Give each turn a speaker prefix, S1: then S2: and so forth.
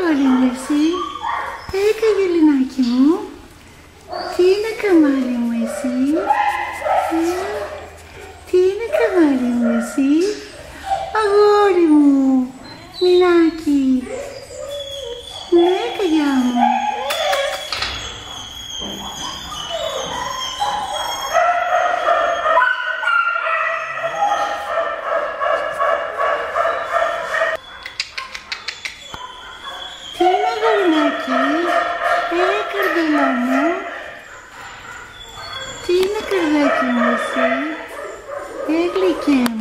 S1: αγόρι μου εσύ? Καγελινάκι μου, τι είναι καμάρι μου εσύ? Τι είναι καμάρι μου εσύ? Αγόρι μου, μινάκι. Ναι, καγιά μου. Τι είναι αγορινάκι? Καρδούλα μου. Τι είναι καρδάκι μου εσύ? Γλυκέ μου.